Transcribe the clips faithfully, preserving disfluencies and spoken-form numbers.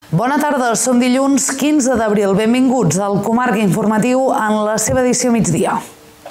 Bona tarda, som dilluns quinze d'abril. Benvinguts al Comarca Informatiu en la seva edició migdia.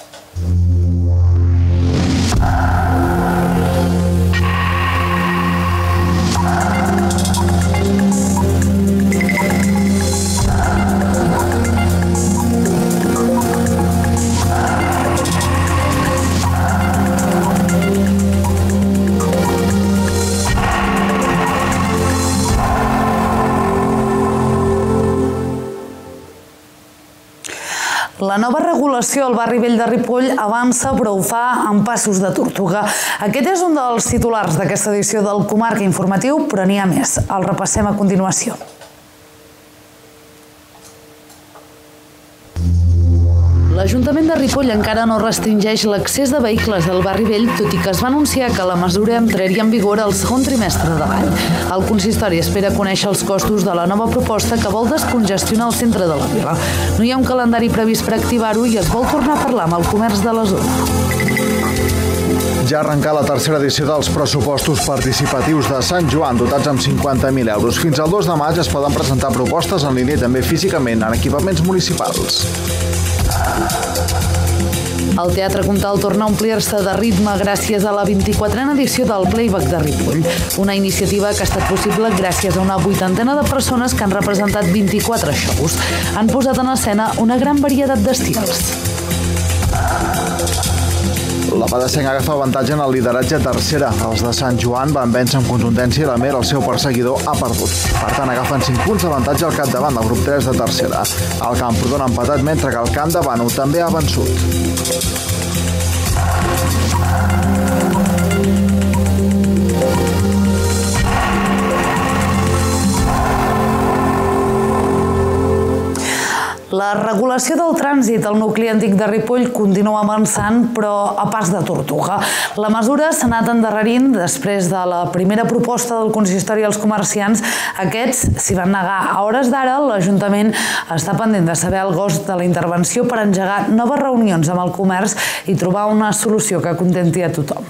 La nova regulació al barri vell de Ripoll avança, però ho fa amb passos de tortuga. Aquest és un dels titulars d'aquesta edició del Comarca Informatiu, però n'hi ha més. El repassem a continuació. L'Ajuntament de Ripoll encara no restringeix l'accés de vehicles del barri vell, tot i que es va anunciar que la mesura entraria en vigor al segon trimestre de l'any. El consistori espera conèixer els costos de la nova proposta que vol descongestionar el centre de la vila. No hi ha un calendari previst per activar-ho i es vol tornar a parlar amb el comerç de la zona. Ja ha arrencat la tercera edició dels pressupostos participatius de Sant Joan, dotats amb cinquanta mil euros. Fins al dos de maig es poden presentar propostes en línia i també físicament en equipaments municipals. El Teatre Comtal torna a omplir-se de ritme gràcies a la vint-i-quatrena edició del Playback de Ripoll, una iniciativa que ha estat possible gràcies a una vuitantena de persones que han representat vint-i-quatre shows. Han posat en escena una gran varietat d'estils. La Badesenc agafa avantatge en el lideratge tercera. Els de Sant Joan van vèncer amb contundència i la Mer, el seu perseguidor, ha perdut. Per tant, agafen cinc punts d'avantatge al capdavant del grup tres de tercera. El Camprodon ha empatat, mentre que el Camp de Bànol també ha vençut. La regulació del trànsit al nucli antic de Ripoll continua avançant, però a pas de tortuga. La mesura s'ha anat endarrerint després de la primera proposta del consistori als comerciants. Aquests s'hi van negar. A hores d'ara, l'Ajuntament està pendent de saber el cost de la intervenció per engegar noves reunions amb el comerç i trobar una solució que contenti a tothom.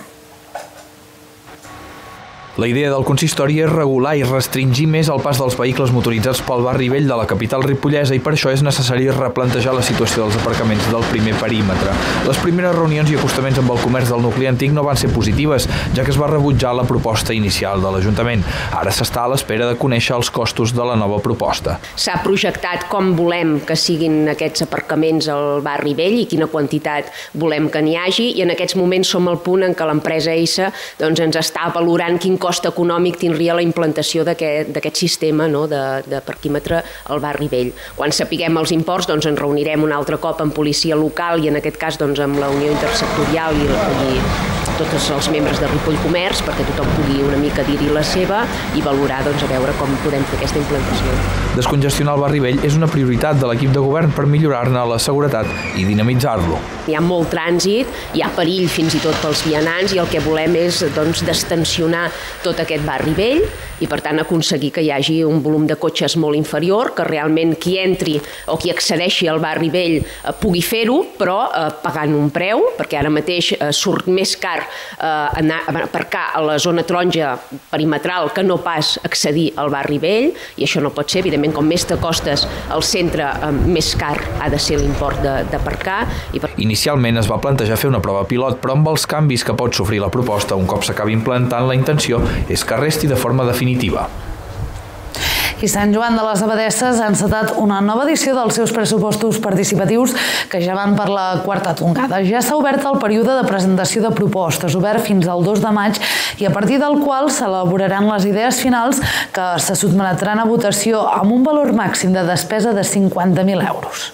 La idea del consistori és regular i restringir més el pas dels vehicles motoritzats pel barri vell de la capital ripollesa i per això és necessari replantejar la situació dels aparcaments del primer perímetre. Les primeres reunions i acostaments amb el comerç del nucli antic no van ser positives, ja que es va rebutjar la proposta inicial de l'Ajuntament. Ara s'està a l'espera de conèixer els costos de la nova proposta. S'ha projectat com volem que siguin aquests aparcaments al barri vell i quina quantitat volem que n'hi hagi, i en aquests moments som al punt en què l'empresa EISA doncs, ens està valorant quin cost econòmic tindria la implantació d'aquest sistema no, de, de parquímetre al barri vell. Quan sapiguem els imports, doncs, ens reunirem un altre cop amb policia local i en aquest cas doncs, amb la Unió Intersectorial i, i tots els membres de Ripoll Comerç perquè tothom pugui una mica dir-hi la seva i valorar doncs, a veure com podem fer aquesta implantació. Descongestionar el barri vell és una prioritat de l'equip de govern per millorar-ne la seguretat i dinamitzar-lo. Hi ha molt trànsit, hi ha perill fins i tot pels vianants i el que volem és doncs, destensionar tot aquest barri vell i per tant aconseguir que hi hagi un volum de cotxes molt inferior, que realment qui entri o qui accedeixi al barri vell eh, pugui fer-ho, però eh, pagant un preu, perquè ara mateix eh, surt més car eh, anar a aparcar a la zona taronja perimetral que no pas accedir al barri vell, i això no pot ser, evidentment, com més t'acostes al centre, eh, més car ha de ser l'import d'aparcar. Per... Inicialment es va plantejar fer una prova pilot, però amb els canvis que pot sofrir la proposta un cop s'acabi implantant, la intenció és que resti de forma definitiva. I Sant Joan de les Abadesses ha encetat una nova edició dels seus pressupostos participatius que ja van per la quarta tongada. Ja s'ha obert el període de presentació de propostes, obert fins al dos de maig, i a partir del qual s'elaboraran les idees finals que se sotmetran a votació amb un valor màxim de despesa de cinquanta mil euros.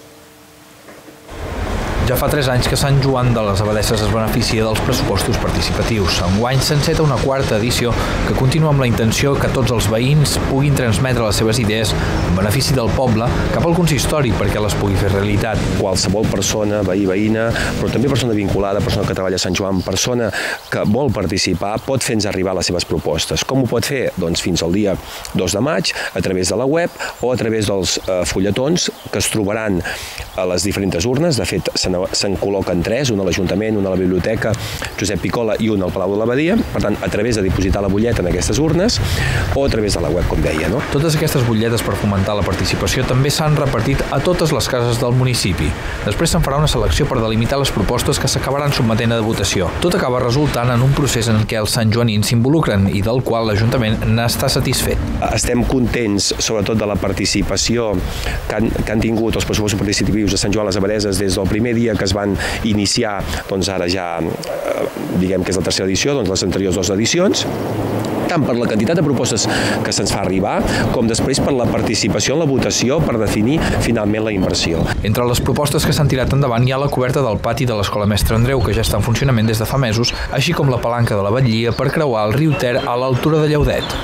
Ja fa tres anys que Sant Joan de les Abadesses es beneficia dels pressupostos participatius. Enguany s'enceta una quarta edició que continua amb la intenció que tots els veïns puguin transmetre les seves idees en benefici del poble cap al consistori perquè les pugui fer realitat. Qualsevol persona, veí, veïna, però també persona vinculada, persona que treballa a Sant Joan, persona que vol participar, pot fer-nos arribar les seves propostes. Com ho pot fer? Doncs fins al dia dos de maig, a través de la web o a través dels eh, fulletons que es trobaran a les diferents urnes. De fet, se se'n col·loquen tres, un a l'Ajuntament, un a la Biblioteca Josep Picola i un al Palau de l'Abadia, per tant, a través de dipositar la butlleta en aquestes urnes o a través de la web, com deia. No? Totes aquestes butlletes per fomentar la participació també s'han repartit a totes les cases del municipi. Després se'n farà una selecció per delimitar les propostes que s'acabaran sotmetent a votació. Tot acaba resultant en un procés en què els santjoanins s'involucren i del qual l'Ajuntament n'està satisfet. Estem contents, sobretot, de la participació que han, que han tingut els pressupostos participatius de Sant Joan les Abadeses des del primer dia que es van iniciar, doncs ara ja, diguem que és la tercera edició, doncs les anteriors dues edicions, tant per la quantitat de propostes que se'ns fa arribar, com després per la participació en la votació per definir finalment la inversió. Entre les propostes que s'han tirat endavant hi ha la coberta del pati de l'Escola Mestre Andreu, que ja està en funcionament des de fa mesos, així com la palanca de la Batllia per creuar el riu Ter a l'altura de Llaudet.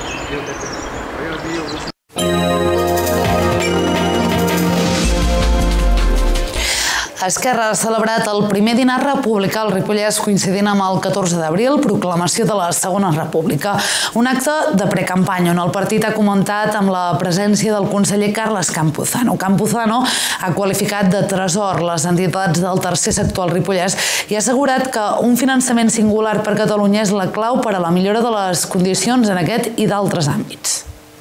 Esquerra ha celebrat el primer dinar republicà al Ripollès coincidint amb el catorze d'abril, proclamació de la Segona República. Un acte de precampanya on el partit ha comentat amb la presència del conseller Carles Campuzano. Campuzano ha qualificat de tresor les entitats del tercer sector al Ripollès i ha assegurat que un finançament singular per Catalunya és la clau per a la millora de les condicions en aquest i d'altres àmbits.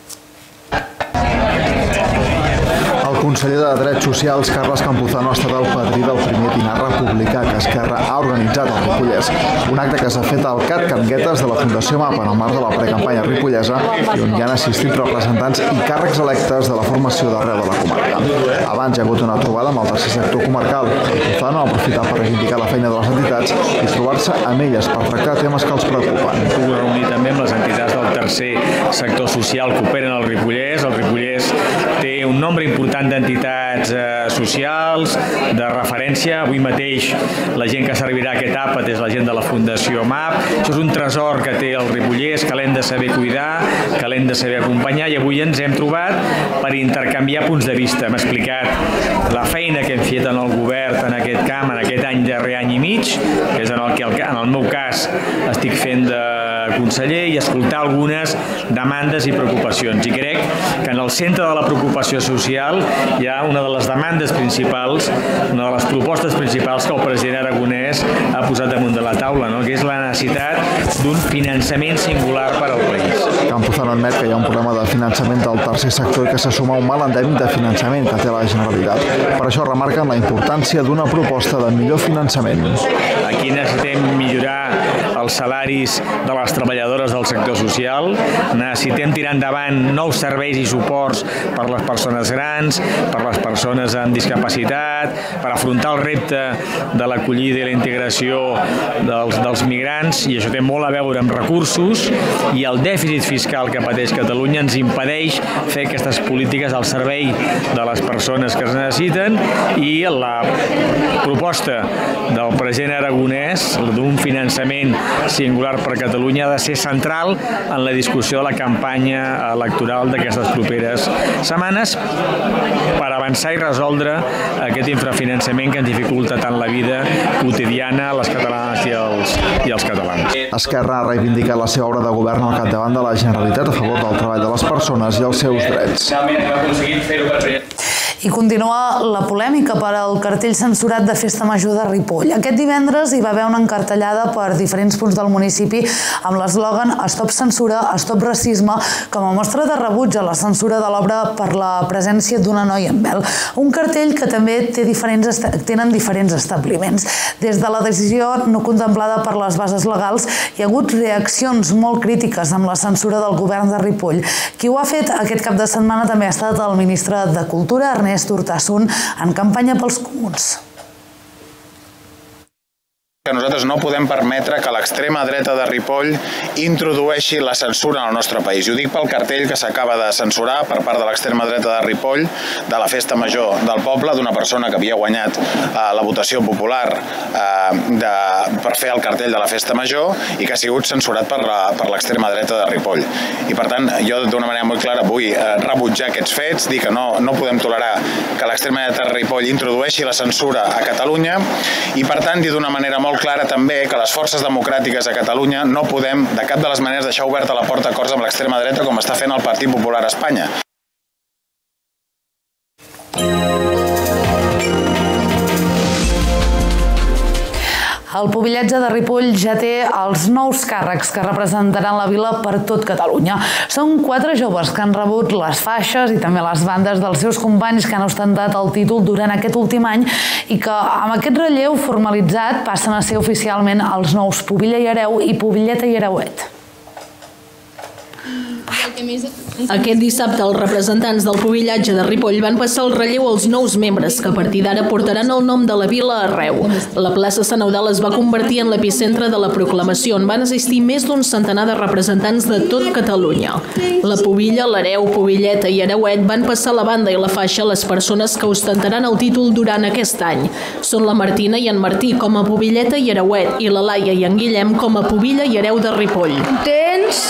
El conseller de Drets Socials, Carles Campuzano, ha estat el padrí del primer dinar republicà que Esquerra ha organitzat al Ripollès. Un acte que s'ha fet al C A T Can Guetes de la Fundació MAP en el marc de la precampanya ripollesa i on hi han assistit representants i càrrecs electes de la formació d'arreu de la comarca. Abans hi ha hagut una trobada amb el tercer sector comarcal. Campuzano ha aprofitat per reivindicar la feina de les entitats i trobar-se amb elles per tractar temes que els preocupen. Hem pogut reunir també amb les entitats del tercer sector social que operen al Ripollès. El Ripollès té un nombre important d'entitats eh, socials, de referència. Avui mateix la gent que servirà a aquest àpat és la gent de la Fundació MAP. Això és un tresor que té el Ripollès, que l'hem de saber cuidar, que l'hem de saber acompanyar, i avui ens hem trobat per intercanviar punts de vista. Hem explicat la feina que hem fet en el govern en aquest camp, en aquest any darrer any i mig, que és en el que en el meu cas estic fent de conseller, i escoltar algunes demandes i preocupacions. I crec que en el centre de la preocupació social hi ha una de les demandes principals, una de les propostes principals que el president Aragonès ha posat damunt de la taula, no? Que és la necessitat d'un finançament singular per al país. Campuzano admet que hi ha un problema de finançament del tercer sector i que se suma un mal endèmic de finançament que té la Generalitat. Per això remarquen la importància d'una proposta de millor finançament. Aquí necessitem millorar els salaris de les treballadores del sector social, necessitem tirar endavant nous serveis i suports per les persones grans, per les persones amb discapacitat, per afrontar el repte de l'acollida i la integració dels, dels migrants, i això té molt a veure amb recursos, i el dèficit fiscal que pateix Catalunya ens impedeix fer aquestes polítiques al servei de les persones que es necessiten, i la proposta del president Aragonès d'un finançament singular per Catalunya ha de ser central en la discussió de la campanya electoral d'aquestes properes setmanes per avançar i resoldre aquest infrafinançament que ens dificulta tant la vida quotidiana a les catalanes i els, i els catalans. Esquerra ha reivindicat la seva obra de govern al capdavant de la Generalitat a favor del treball de les persones i els seus drets. I continua la polèmica per al cartell censurat de Festa Major de Ripoll. Aquest divendres hi va haver una encartellada per diferents punts del municipi amb l'eslògan Stop Censura, Stop Racisme, com a mostra de rebuig a la censura de l'obra per la presència d'una noia amb vel. Un cartell que també té diferents, tenen diferents establiments. Des de la decisió no contemplada per les bases legals, hi ha hagut reaccions molt crítiques amb la censura del govern de Ripoll. Qui ho ha fet aquest cap de setmana també ha estat el ministre de Cultura, Ernest Urtasun, en campanya pels comuns. Que nosaltres no podem permetre que l'extrema dreta de Ripoll introdueixi la censura en el nostre país. I ho dic pel cartell que s'acaba de censurar per part de l'extrema dreta de Ripoll de la Festa Major del poble, d'una persona que havia guanyat eh, la votació popular eh, de, per fer el cartell de la Festa Major i que ha sigut censurat per l'extrema dreta de Ripoll. I per tant, jo d'una manera molt clara vull eh, rebutjar aquests fets, dir que no, no podem tolerar que l'extrema dreta de Ripoll introdueixi la censura a Catalunya i per tant dir d'una manera molt clara també que les forces democràtiques a Catalunya no podem de cap de les maneres deixar oberta la porta a acords amb l'extrema dreta com està fent el Partit Popular a Espanya. El Pubillatge de Ripoll ja té els nous càrrecs que representaran la vila per tot Catalunya. Són quatre joves que han rebut les faixes i també les bandes dels seus companys que han ostentat el títol durant aquest últim any i que amb aquest relleu formalitzat passen a ser oficialment els nous Pubilla i Hereu i Pubilleta i Hereuet. Aquest dissabte els representants del Pubillatge de Ripoll van passar el relleu als nous membres que a partir d'ara portaran el nom de la vila arreu. La plaça Sant Eudald es va convertir en l'epicentre de la proclamació on van assistir més d'un centenar de representants de tot Catalunya. La Pubilla, l'Hereu, Pubilleta i Hereuet van passar la banda i la faixa a les persones que ostentaran el títol durant aquest any. Són la Martina i en Martí com a Pubilleta i Hereuet i la Laia i en Guillem com a Pubilla i Hereu de Ripoll. Contents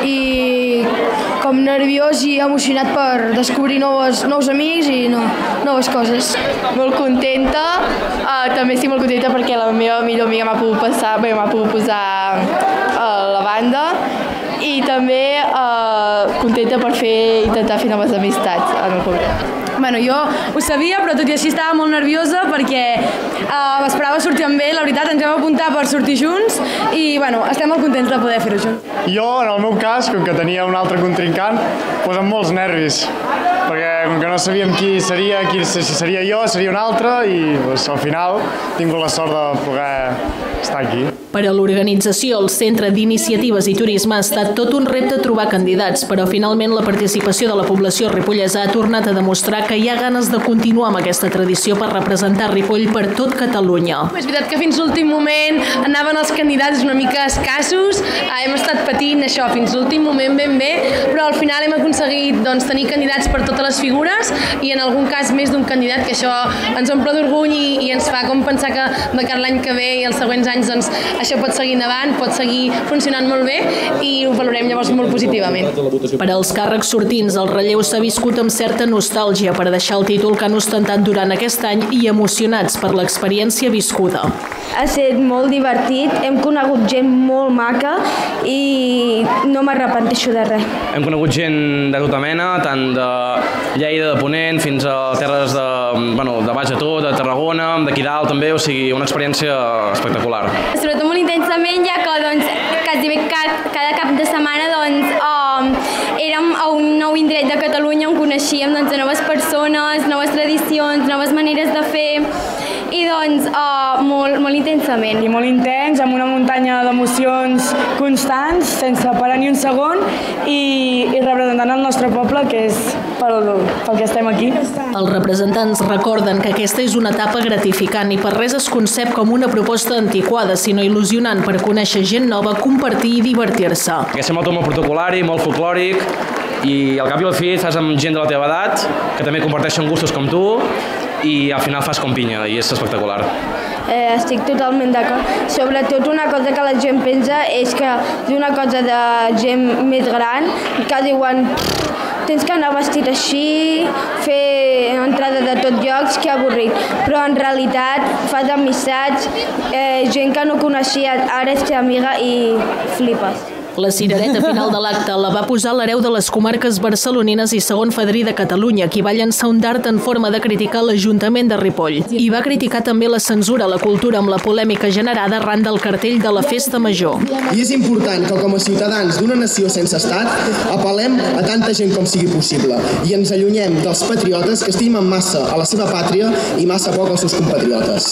i com nerviós i emocionat per descobrir noves, nous amics i no, noves coses. Molt contenta, uh, també estic molt contenta perquè la meva millor amiga m'ha pogut passar, bé, m'ha pogut posar uh, la banda i també uh, contenta per fer, intentar fer noves amistats en el poble. Bueno, jo ho sabia, però tot i així estava molt nerviosa perquè uh, m'esperava sortir amb ell, la veritat, ens vam apuntar per sortir junts i bueno, estem molt contents de poder fer-ho junts. Jo, en el meu cas, com que tenia un altre contrincant, doncs amb molts nervis, perquè com que no sabíem qui seria, qui, si seria jo, seria un altre i doncs, al final he tingut la sort de poder estar aquí. Per a l'organització, el Centre d'Iniciatives i Turisme ha estat tot un repte trobar candidats, però finalment la participació de la població ripollesa ha tornat a demostrar que hi ha ganes de continuar amb aquesta tradició per representar Ripoll per tot Catalunya. És veritat que fins l'últim moment anaven els candidats una mica escassos, hem estat patint això fins l'últim moment ben bé, però al final hem aconseguit doncs, tenir candidats per totes les figures i en algun cas més d'un candidat, que això ens omple d'orgull i, i ens fa com pensar que de cara l'any que ve i els següents anys doncs, això pot seguir endavant, pot seguir funcionant molt bé i ho valorem llavors molt positivament. Per als càrrecs sortints, el relleu s'ha viscut amb certa nostàlgia per deixar el títol que han ostentat durant aquest any i emocionats per l'experiència viscuda. Ha estat molt divertit, hem conegut gent molt maca i no m'arrepenteixo de res. Hem conegut gent de tota mena, tant de Lleida, de Ponent, fins a terres de, bueno, de baix a tot, de Tarragona, d'aquí dalt també, o sigui, una experiència espectacular. Sobretot molt intensament, ja que doncs, quasi bé cada, cada cap de setmana doncs, um, érem a un nou indret de Catalunya on coneixíem doncs, noves persones, noves tradicions, noves maneres de fer i doncs uh, molt, molt intensament. I molt intens, amb una muntanya d'emocions constants, sense parar ni un segon i, i representant el nostre poble, que és pel, pel que estem aquí. Els representants recorden que aquesta és una etapa gratificant i per res es concep com una proposta antiquada, sinó il·lusionant per conèixer gent nova, compartir i divertir-se. Que sembla tot molt protocolari, molt folclòric, i al cap i al fi estàs amb gent de la teva edat, que també comparteixen gustos com tu, i al final fas com pinya, i és espectacular. Eh, estic totalment d'acord. Sobretot una cosa que la gent pensa és que és una cosa de gent més gran, que diuen tens que anar vestit així, fer entrada de tot llocs, que avorrit. Però en realitat fas amistats, eh, gent que no coneixia, ara és teva amiga i flipes. La cirereta final de l'acte la va posar l'hereu de les comarques barcelonines i segon fadrí de Catalunya, qui va llançar un dart en forma de criticar l'Ajuntament de Ripoll. I va criticar també la censura a la cultura amb la polèmica generada arran del cartell de la Festa Major. I és important que com a ciutadans d'una nació sense estat apel·lem a tanta gent com sigui possible i ens allunyem dels patriotes que estimen massa a la seva pàtria i massa poc als seus compatriotes.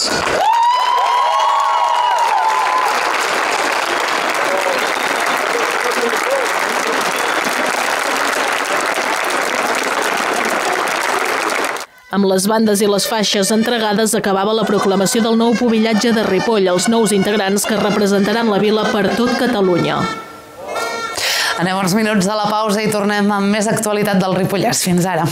Amb les bandes i les faixes entregades acabava la proclamació del nou Pubillatge de Ripoll, els nous integrants que representaran la vila per tot Catalunya. Anem uns minuts a la pausa i tornem amb més actualitat del Ripollès. Fins ara.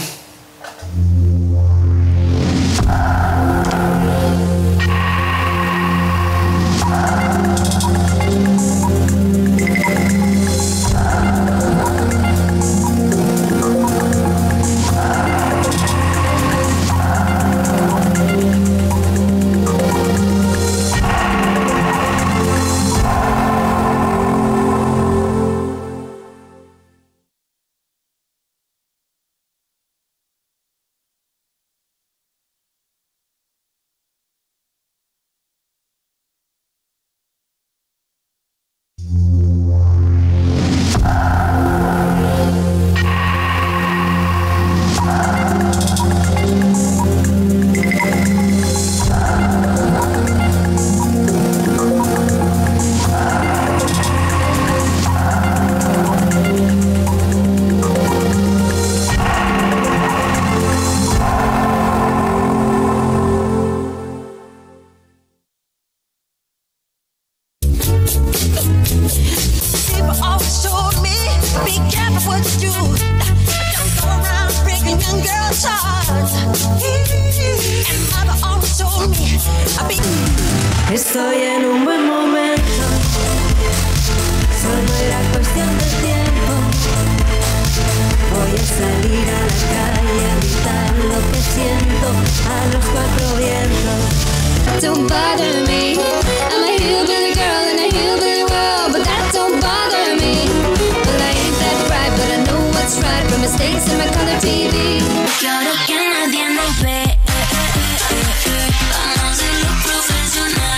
Estoy en un buen momento, solo era cuestión de tiempo. Voy a salir a la calle a gritar lo que siento a los cuatro vientos. Don't bother me, I'm a hillbilly girl in a hillbilly world, but that don't bother me. Well, I ain't that bright, but I know what's right from mistakes in my color T V. Quiero que nadie nos ve. Vamos a hacerlo profesional.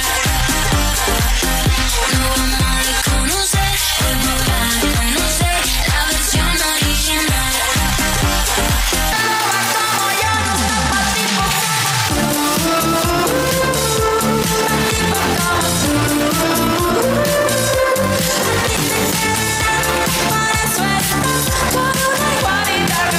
No vamos a desconocer, hoy voy a conocer la versión original. Como yo no está pa' tipo por eso estás por una igualdad.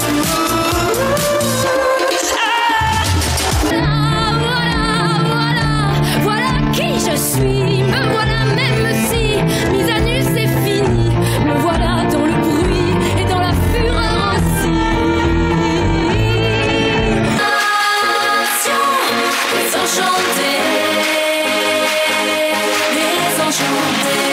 Je suis, me voilà même si mise à nu c'est fini, me voilà dans le bruit et dans la fureur aussi. Passion, désenchantée, désenchantée.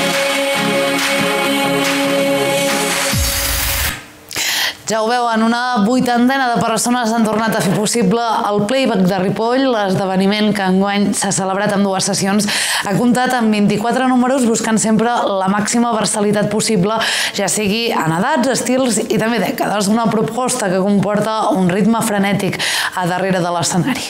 Ja ho veuen, una vuitantena de persones han tornat a fer possible el Playback de Ripoll. L'esdeveniment, que enguany s'ha celebrat en dues sessions, ha comptat amb vint-i-quatre números buscant sempre la màxima versatilitat possible, ja sigui en edats, estils i també dècades. Una proposta que comporta un ritme frenètic a darrere de l'escenari.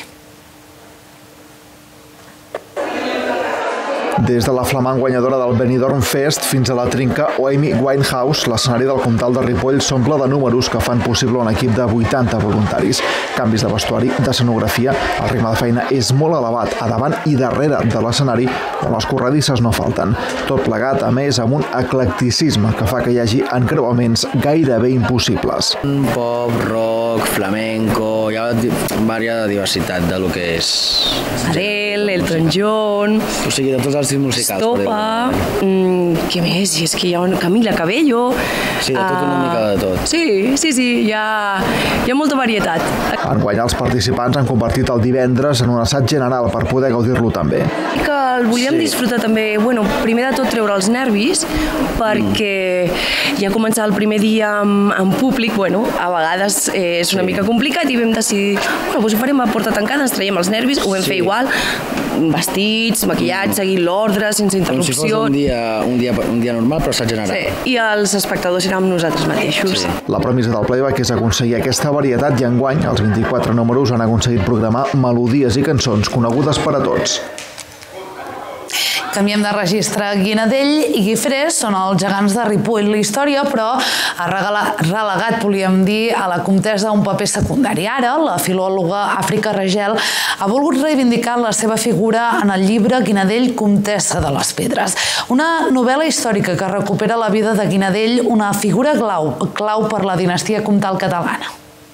Des de la flamant guanyadora del Benidorm Fest fins a la trinca Amy Winehouse, l'escenari del Comtal de Ripoll s'omple de números que fan possible un equip de vuitanta voluntaris. Canvis de vestuari, d'escenografia, el ritme de feina és molt elevat a davant i darrere de l'escenari, on les corredisses no falten. Tot plegat, a més, amb un eclecticisme que fa que hi hagi encreuaments gairebé impossibles. Pop, rock, flamenco, hi ha varia diversitat de lo que és. Adele, Elton John... O sigui, de tots els estils musicals. Estopa, mm, què més? I és que hi ha una Camila Cabello... Sí, de tot una mica de tot. Sí, sí, sí, hi ha, hi ha molta varietat. Enguany els participants han convertit el divendres en un assaig general per poder gaudir-lo també. Que el volíem sí. disfrutar també, bueno, primer de tot treure els nervis, perquè mm. ja començar el primer dia en, en públic, bueno, a vegades eh, és una sí. mica complicat i vam decidir, bueno, doncs ho farem a porta tancada, ens traiem els nervis, ho vam sí. fer igual, vestits, maquillats, seguint l'ordre, sense interrupcions. Com si fos un dia, un dia, un dia normal, però assaig general. Sí. I els espectadors érem nosaltres mateixos. Sí. La premissa del Playback és aconseguir aquesta varietat i enguany els vint-i-quatre números han aconseguit programar melodies i cançons conegudes per a tots. Canviem de registre. Guinadell i Guifré són els gegants de Ripoll. La història, però, ha relegat, volíem dir, a la comtessa un paper secundari. Ara, la filòloga Àfrica Ragel ha volgut reivindicar la seva figura en el llibre Guinadell, comtessa de les Pedres. Una novel·la històrica que recupera la vida de Guinadell, una figura clau, clau per la dinastia comtal catalana.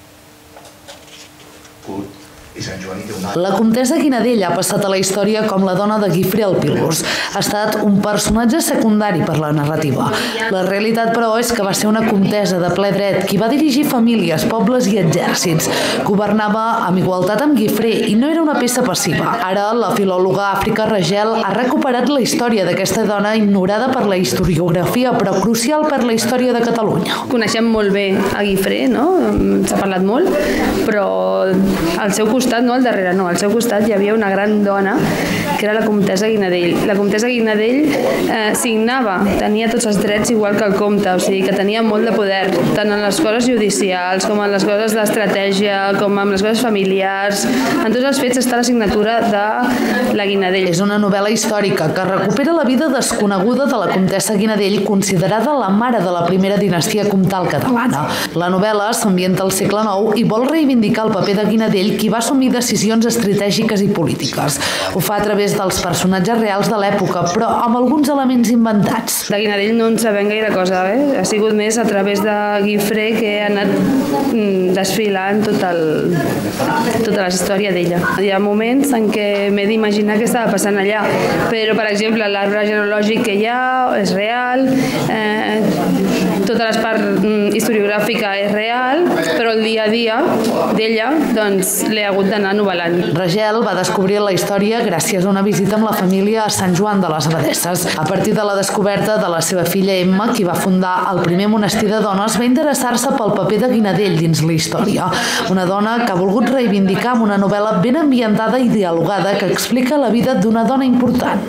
La comtessa Guinadell ha passat a la història com la dona de Guifré el Pilós. Ha estat un personatge secundari per la narrativa. La realitat, però, és que va ser una comtessa de ple dret qui va dirigir famílies, pobles i exèrcits. Governava amb igualtat amb Guifré i no era una peça passiva. Ara, la filòloga Àfrica Ragel ha recuperat la història d'aquesta dona ignorada per la historiografia, però crucial per la història de Catalunya. Coneixem molt bé a Guifré, no? S'ha parlat molt, però al seu costat, no al darrere, no, al seu costat hi havia una gran dona que era la comtessa Guinadell. La comtessa Guinadell eh, signava, tenia tots els drets igual que el comte, o sigui que tenia molt de poder, tant en les coses judicials com en les coses d'estratègia, com en les coses familiars. En tots els fets està la signatura de la Guinadell. És una novel·la històrica que recupera la vida desconeguda de la comtessa Guinadell, considerada la mare de la primera dinastia comtal catalana. La novel·la s'ambienta al segle nou i vol reivindicar el paper de Guinadell, qui va assumir decisions estratègiques i polítiques. Ho fa a través dels personatges reals de l'època, però amb alguns elements inventats. De Guinadell no en sabem gaire cosa, eh? Ha sigut més a través de Guifré que ha anat desfilant tot el, tota la història d'ella. Hi ha moments en què m'he d'imaginar què estava passant allà, però, per exemple, l'arbre genealògic que hi ha és real, eh, tota la part historiogràfica és real, però el dia a dia d'ella doncs, l'he hagut d'anar novel·lant. Ragel va descobrir la història gràcies a una visita amb la família a Sant Joan de les Abadesses. A partir de la descoberta de la seva filla Emma, qui va fundar el primer monestir de dones, va interessar-se pel paper de Guinadell dins la història. Una dona que ha volgut reivindicar amb una novel·la ben ambientada i dialogada que explica la vida d'una dona important.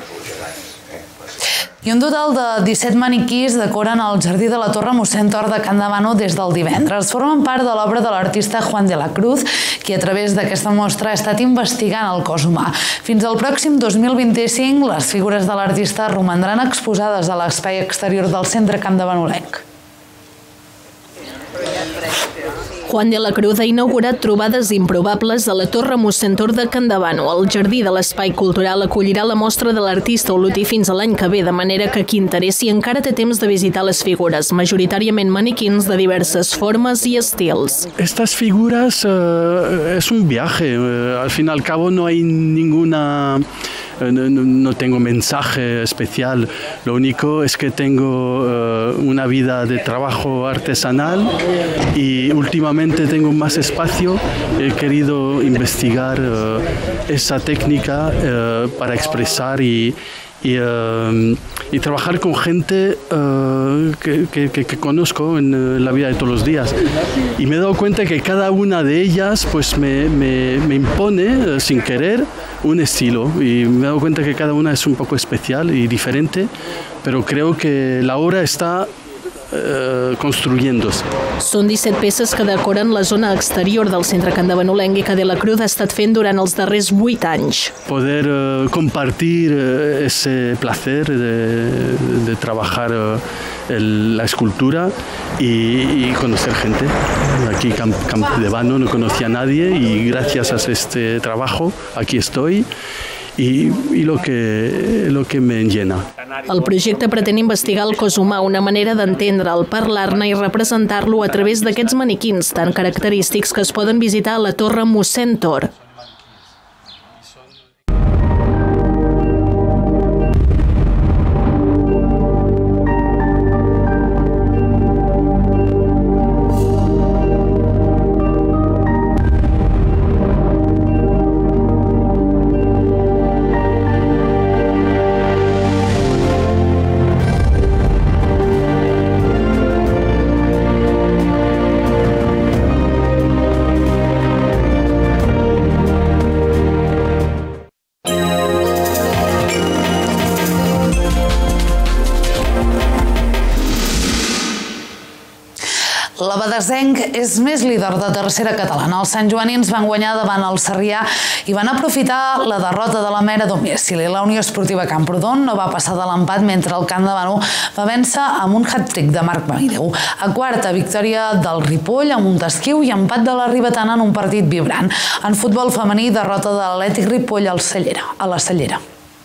I un total de disset maniquís decoren el jardí de la Torre mossèn Tor de Can Davano des del divendres. Formen part de l'obra de l'artista Juan de la Cruz, qui a través d'aquesta mostra ha estat investigant el cos humà. Fins al pròxim dos mil vint-i-cinc, les figures de l'artista romandran exposades a l'espai exterior del centre campdevanolenc. Juan de la Cruz ha inaugurat trobades improbables a la Torre mossèn Tor de Can Davano. El jardí de l'Espai Cultural acollirà la mostra de l'artista olotí fins a l'any que ve, de manera que qui interessi encara té temps de visitar les figures, majoritàriament maniquins de diverses formes i estils. Estas figuras uh, es un viaje. Uh, al fin y al cabo no hay ninguna... No, no tengo mensaje especial, lo único es que tengo uh, una vida de trabajo artesanal y últimamente tengo más espacio. He querido investigar uh, esa técnica uh, para expresar y, y, uh, y trabajar con gente uh, que, que, que conozco en la vida de todos los días. Y me he dado cuenta que cada una de ellas pues, me, me, me impone, uh, sin querer, un estilo, y me he dado cuenta que cada una es un poco especial y diferente, pero creo que la obra está eh, construyéndose. Són disset peces que decoren la zona exterior del centre campdevanolenc i que de la Cruz ha estat fent durant els darrers vuit anys. Poder eh, compartir eh, ese placer de, de trabajar eh, el, la escultura y, y conocer gente. Aquí en Camp, Campdevano no conocía a nadie y gracias a este trabajo aquí estoy. I, i lo que, lo que me llena. El projecte pretén investigar el cos humà, una manera d'entendre'l, parlar-ne i representar-lo a través d'aquests maniquins tan característics que es poden visitar a la Torre mossèn Tor. L'abadesenc és més líder de tercera catalana. Els santjoanins van guanyar davant el Sarrià i van aprofitar la derrota de la Mera a domicili. La Unió Esportiva Camprodon no va passar de l'empat, mentre el Camp Davano va vèncer amb un hat-trick de Marc Maideu. A quarta, victòria del Ripoll a Montesquiu i empat de la Ribetana en un partit vibrant. En futbol femení, derrota de l'Atlètic Ripoll al Cellera, a la Cellera.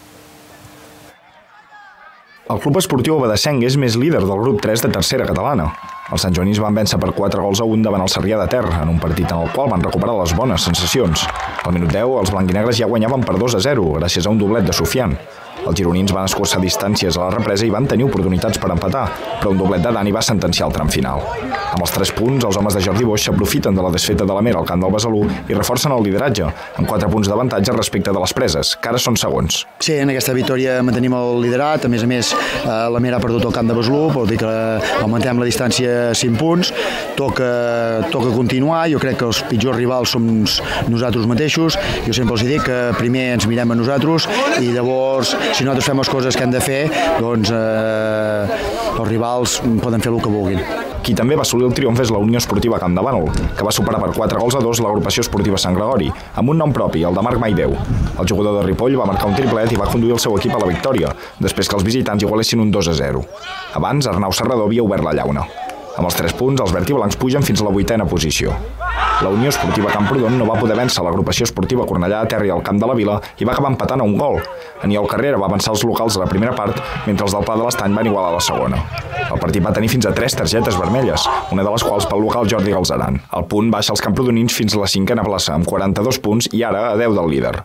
El Club Esportiu Abadesenc és més líder del grup tres de tercera catalana. Els santjoanins van vèncer per quatre gols a un davant el Sarrià de Ter, en un partit en el qual van recuperar les bones sensacions. Al minut deu, els blanquinegres ja guanyaven per dos a zero, gràcies a un doblet de Sofian. Els gironins van escurçar distàncies a la represa i van tenir oportunitats per empatar, però un doblet de Dani va sentenciar el tram final. Amb els tres punts, els homes de Jordi Boix s'aprofiten de la desfeta de la Mera al camp del Besalú i reforcen el lideratge, amb quatre punts d'avantatge respecte de les preses, que ara són segons. Sí, en aquesta victòria mantenim el liderat, a més a més la Mera ha perdut el camp de Besalú, vol dir que augmentem la distància a cinc punts, toca, toca continuar, jo crec que els pitjors rivals som nosaltres mateixos, jo sempre els dic que primer ens mirem a nosaltres i llavors, si nosaltres fem les coses que hem de fer, doncs eh, els rivals poden fer el que vulguin. Qui també va assolir el triomf és la Unió Esportiva Campdevànol, que va superar per quatre gols a dos l'agrupació esportiva Sant Gregori, amb un nom propi, el de Marc Maideu. El jugador de Ripoll va marcar un triplet i va conduir el seu equip a la victòria, després que els visitants igualessin un dos a zero. Abans, Arnau Serrador havia obert la llauna. Amb els tres punts, els vertiblancs pugen fins a la vuitena posició. La Unió Esportiva Camprodon no va poder vèncer l'agrupació esportiva Cornellà de Terri al camp de la Vila i va acabar empatant a un gol. Aniol Carrera va avançar els locals a la primera part, mentre els del Pla de l'Estany van igualar a la segona. El partit va tenir fins a tres targetes vermelles, una de les quals pel local Jordi Galzeran. El punt baixa els camprodonins fins a la cinquena plaça, amb quaranta-dos punts i ara a deu del líder.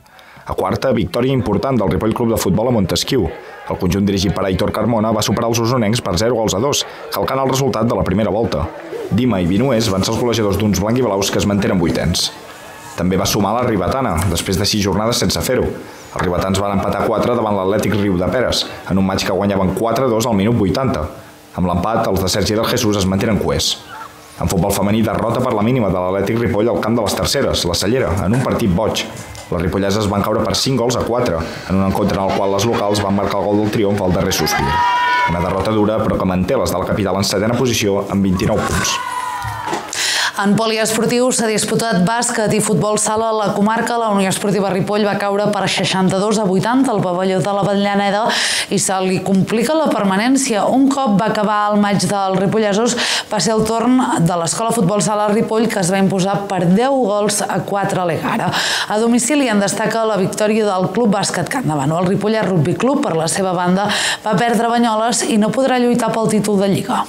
A quarta, victòria important del Ripoll Club de Futbol a Montesquiu. El conjunt dirigit per Aitor Carmona va superar els usonencs per zero gols a dos, calcant el resultat de la primera volta. Dima i Vinués van ser els golejadors d'uns blanc i blaus que es mantenen vuitens. També va sumar la Ribetana, després de sis jornades sense fer-ho. Els ribetans van empatar quatre davant l'Atlètic Riu de Peres, en un maig que guanyaven quatre a dos al minut vuitanta. Amb l'empat, els de Sergi del Jesús es mantenen cuers. En futbol femení, derrota per la mínima de l'Atlètic Ripoll al camp de les Terceres, la Cellera, en un partit boig. Les ripolleses van caure per cinc gols a quatre, en un encontre en el qual les locals van marcar el gol del triomf al darrer sospir. Una derrota dura, però que manté les de la capital en setena posició amb vint-i-nou punts. En poliesportiu s'ha disputat bàsquet i futbol sala a la comarca. La Unió Esportiva Ripoll va caure per seixanta-dos a vuitanta al pavelló de la Avellaneda i se li complica la permanència. Un cop va acabar el maig dels ripollesos, va ser el torn de l'Escola Futbol Sala Ripoll, que es va imposar per deu gols a quatre a l'Egara. A domicili en destaca la victòria del Club Bàsquet Can Davant. El Ripollet Rugby Club, per la seva banda, va perdre a Banyoles i no podrà lluitar pel títol de Lliga.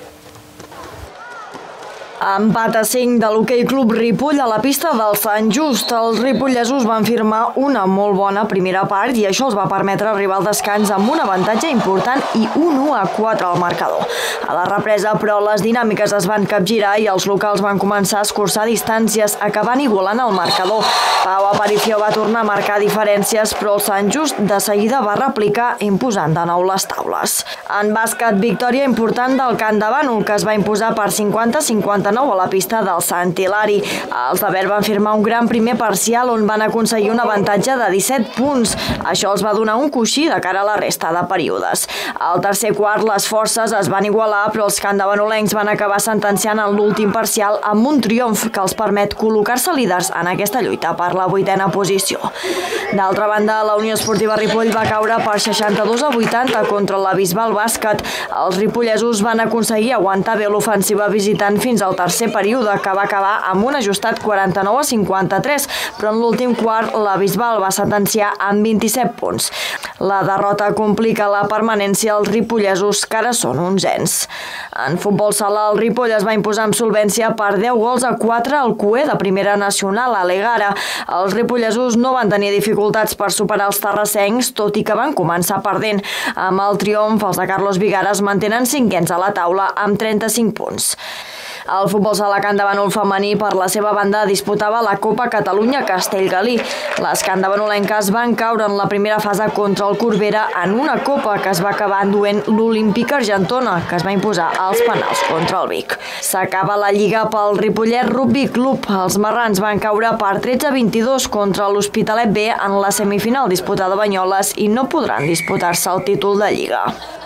Empat a cinc de l'Hoquei Club Ripoll a la pista del Sant Just. Els ripollesos van firmar una molt bona primera part i això els va permetre arribar al descans amb un avantatge important i un u a quatre al marcador. A la represa, però, les dinàmiques es van capgirar i els locals van començar a escurçar distàncies, acabant igualant el marcador. Pau Aparicio va tornar a marcar diferències, però el Sant Just de seguida va replicar imposant de nou les taules. En bàsquet, victòria important del Can Davant, que es va imposar per cinquanta a cinquanta-nou a la pista del Sant Hilari. Els de verd van firmar un gran primer parcial on van aconseguir un avantatge de disset punts. Això els va donar un coixí de cara a la resta de períodes. Al tercer quart les forces es van igualar, però els candavanolencs van acabar sentenciant en l'últim parcial amb un triomf que els permet col·locar-se líders en aquesta lluita per la vuitena posició. D'altra banda, la Unió Esportiva Ripoll va caure per seixanta-dos a vuitanta contra la Bisbal Bàsquet. Els ripollesos van aconseguir aguantar bé l'ofensiva visitant fins al tercer període, que va acabar amb un ajustat quaranta-nou a cinquanta-tres, però en l'últim quart la Bisbal va sentenciar amb vint-i-set punts. La derrota complica la permanència als ripollesos, que ara són onzens. En futbol sala, el Ripoll es va imposar amb solvència per deu gols a quatre al Cué de Primera Nacional a l'Egara. Els ripollesos no van tenir dificultats per superar els terrassencs, tot i que van començar perdent. Amb el triomf, els de Carlos Vigares mantenen cinquens a la taula amb trenta-cinc punts. El futbol sala Candavànol femení, per la seva banda, disputava la Copa Catalunya Castellgalí. Les candavanolenques van caure en la primera fase contra el Corbera en una copa que es va acabar enduent l'Olímpic Argentona, que es va imposar als penals contra el Vic. S'acaba la Lliga pel Ripollet Rugby Club. Els marrans van caure per tretze a vint-i-dos contra l'Hospitalet B en la semifinal disputada a Banyoles i no podran disputar-se el títol de Lliga.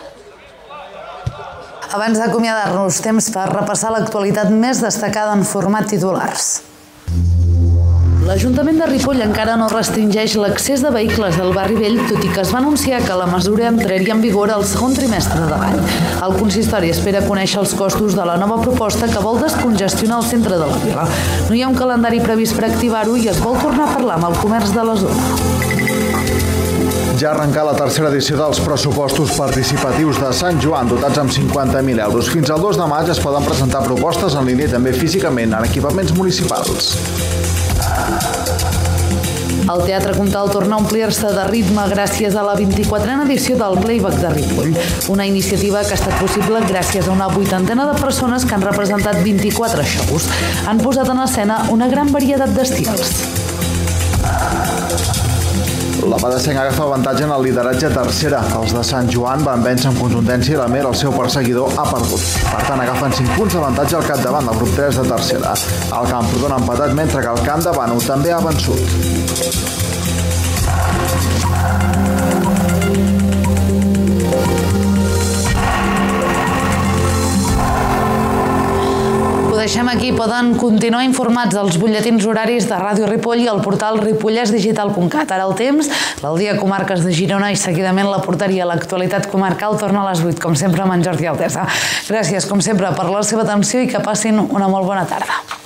Abans d'acomiadar-nos, temps per repassar l'actualitat més destacada en format titulars. L'Ajuntament de Ripoll encara no restringeix l'accés de vehicles del barri vell, tot i que es va anunciar que la mesura entraria en vigor al segon trimestre de l'any. El consistori espera conèixer els costos de la nova proposta que vol descongestionar el centre de la vila. No hi ha un calendari previst per activar-ho i es vol tornar a parlar amb el comerç de la zona. Ja ha arrencat la tercera edició dels pressupostos participatius de Sant Joan, dotats amb cinquanta mil euros. Fins al dos de maig es poden presentar propostes en línia i també físicament en equipaments municipals. El Teatre Comtal torna a omplir-se de ritme gràcies a la vint-i-quatrena edició del Playback de Ripoll, una iniciativa que ha estat possible gràcies a una vuitantena de persones que han representat vint-i-quatre shows. Han posat en escena una gran varietat d'estils. La Badesenc agafa avantatge en el lideratge tercera. Els de Sant Joan van vèncer amb contundència i la Mer, el seu perseguidor, ha perdut. Per tant, agafen cinc punts d'avantatge al capdavant del grup tres de tercera. El Camprodon ha empatat, mentre que el Camp de Bànol també ha vençut. Ho deixem aquí. Poden continuar informats dels butlletins horaris de Ràdio Ripoll i al portal ripollès digital punt cat. Ara el temps, l'Aldia Comarques de Girona i seguidament la porteria. L'actualitat comarcal torna a les vuit, com sempre, amb en Jordi Altesa. Gràcies, com sempre, per la seva atenció i que passin una molt bona tarda.